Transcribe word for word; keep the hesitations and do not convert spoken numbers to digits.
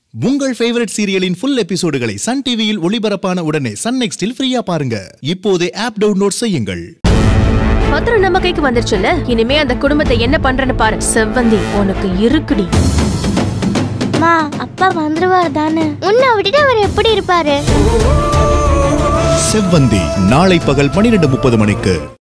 உங்கள் ஃபேவரட் சீரியலின் ஃபுல் எபிசோடுகளை சன் டிவியில் ஒளிபரப்பான உடனே சன் நெக்ஸ்டில் ஃப்ரீயா பாருங்க. இப்போதே ஆப் டவுன்லோட் செய்யுங்கள். பத்திரம் நம்ம கைக்கு வந்துருச்சுல, இனிமே அந்த குடும்பத்தை என்ன பண்றன்னு பாரு. செவ்வந்தி உனக்கு இருக்குடி. மா, அப்பா வந்துருவார் தானே? உன்னை விட்டுட்டு அவர் எப்படி இருப்பாரு? செவ்வந்தி நாளை பகல் பன்னிரண்டு முப்பது மணிக்கு.